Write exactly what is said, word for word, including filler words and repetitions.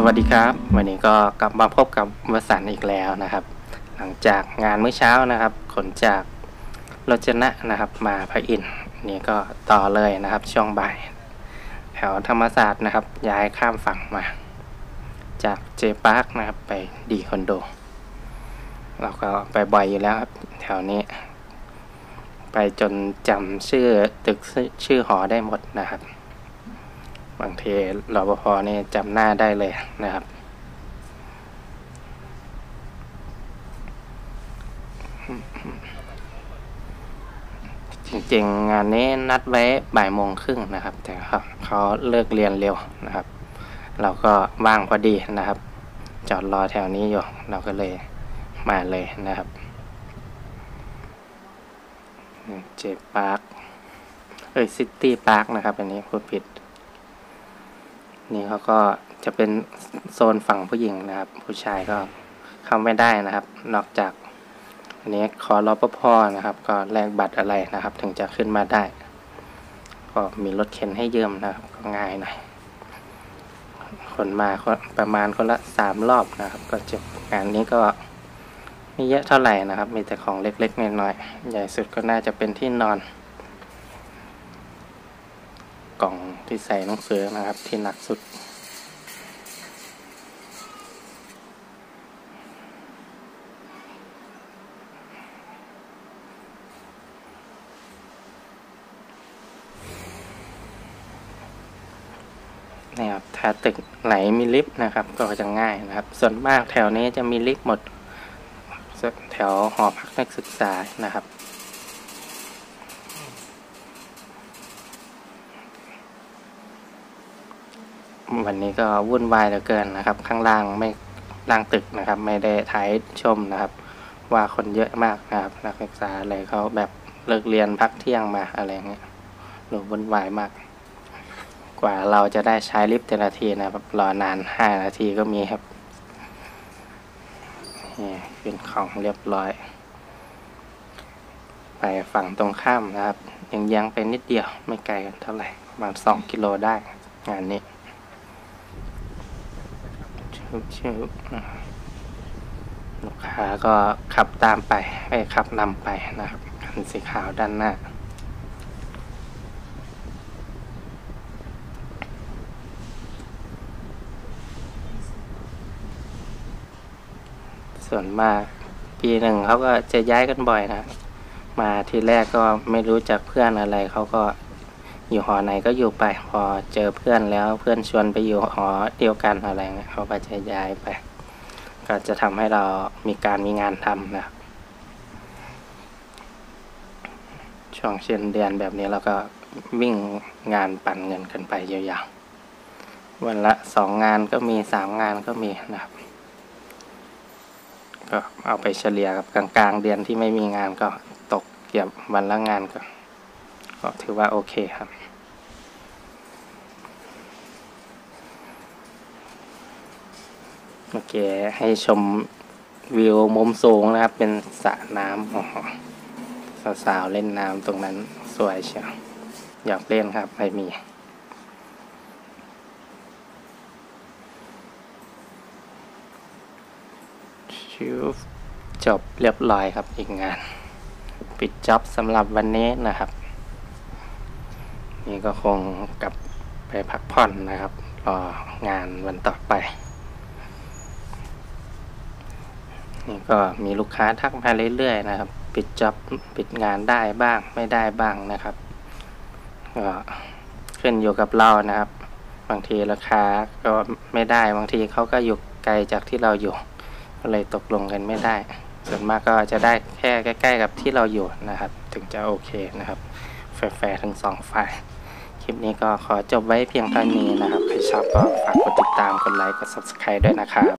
วัสดีครับวันนี้ก็กลับมาพบกับวสันต์อีกแล้วนะครับหลังจากงานมื้อเช้านะครับขนจากโรจนะนะครับมาพระอินทร์นี่ก็ต่อเลยนะครับช่วงบ่ายแถวธรรมศาสตร์นะครับย้ายข้ามฝั่งมาจากเจพาร์คนะครับไปดีคอนโดเราก็ไปบ่อยอยู่แล้วครับแถวนี้ไปจนจำชื่อตึกชื่อหอได้หมดนะครับบางทีรปภนี่จำหน้าได้เลยนะครับจริงๆงานนี้นัดไว้บ่ายโมงครึ่งนะครับแต่เขาเลิกเรียนเร็วนะครับเราก็ว่างพอดีนะครับจอดรอแถวนี้อยู่เราก็เลยมาเลยนะครับเจพาร์คเอ้ยซิตี้พาร์คนะครับอันนี้พูดผิดนี่เขาก็จะเป็นโซนฝั่งผู้หญิงนะครับผู้ชายก็เข้าไม่ได้นะครับนอกจากอันนี้ขอรปภนะครับก็แลกบัตรอะไรนะครับถึงจะขึ้นมาได้ก็มีรถเข็นให้ยืมนะครับก็ง่ายหน่อยคนมาประมาณคนละสามรอบนะครับก็จบงานนี้ก็ไม่เยอะเท่าไหร่นะครับมีแต่ของเล็กๆน้อยๆใหญ่สุดก็น่าจะเป็นที่นอนกล่องที่ใส่หนังสือนะครับที่หนักสุดนี่ครับถ้าตึกไหนมีลิฟต์นะครับก็จะง่ายนะครับส่วนมากแถวนี้จะมีลิฟต์หมดแถวหอพักนักศึกษานะครับวันนี้ก็วุ่นวายเหลือเกินนะครับข้างล่างไม่ล่างตึกนะครับไม่ได้ถ่ายชมนะครับว่าคนเยอะมากนะครับนักศึกษาอะไรเขาแบบเลิกเรียนพักเที่ยงมาอะไรเงี้ยหรือวุ่นวายมากกว่าเราจะได้ใช้ลิฟต์แต่ละทีนะครับรอนานห้านาทีก็มีครับนี่เป็นของเรียบร้อยไปฝั่งตรงข้ามนะครับยังยังไปนิดเดียวไม่ไกลกันเท่าไหร่ประมาณสองกิโลได้งานนี้ชื่อลูกค้าก็ขับตามไปไปขับนำไปนะครับคันสีขาวด้านหน้าส่วนมากปีหนึ่งเขาก็จะย้ายกันบ่อยนะมาทีแรกก็ไม่รู้จักเพื่อนอะไรเขาก็อยู่หอไหนก็อยู่ไปพอเจอเพื่อนแล้วเพื่อนชวนไปอยู่หอเดียวกันอะไรเงี้ยเขาก็จะย้ายไปก็จะทำให้เรามีการมีงานทำนะครับช่วงเช่นเดือนแบบนี้เราก็วิ่งงานปั่นเงินกันไปยาวๆวันละสองงานก็มีสามงานก็มีนะครับก็เอาไปเฉลี่ยกับกลางๆเดือนที่ไม่มีงานก็ตกเกือบวันละงานก็ก็ถือว่าโอเคครับเมื่อกี้ให้ชมวิวมุมสูงนะครับเป็นสระน้ำสาวๆเล่นน้ำตรงนั้นสวยเชียวอยากเล่นครับไม่มีชิวจบเรียบร้อยครับอีกงานปิดจ็อบสำหรับวันนี้นะครับนี่ก็คงกลับไปพักผ่อนนะครับรองานวันต่อไปนี่ก็มีลูกค้าทักมาเรื่อยๆนะครับปิดจ็อบปิดงานได้บ้างไม่ได้บ้างนะครับก็ขึ้นอยู่กับเรานะครับบางทีราคาก็ไม่ได้บางทีเขาก็อยู่ไกลจากที่เราอยู่ก็เลยตกลงกันไม่ได้ส่วนมากก็จะได้แค่ใกล้ๆกับที่เราอยู่นะครับถึงจะโอเคนะครับแฟร์ๆทั้งสองฝ่ายคลิปนี้ก็ขอจบไว้เพียงเท่านี้นะครับใครชอบก็ฝากกดติดตามกดไลค์กด ซับสไครบ์ ด้วยนะครับ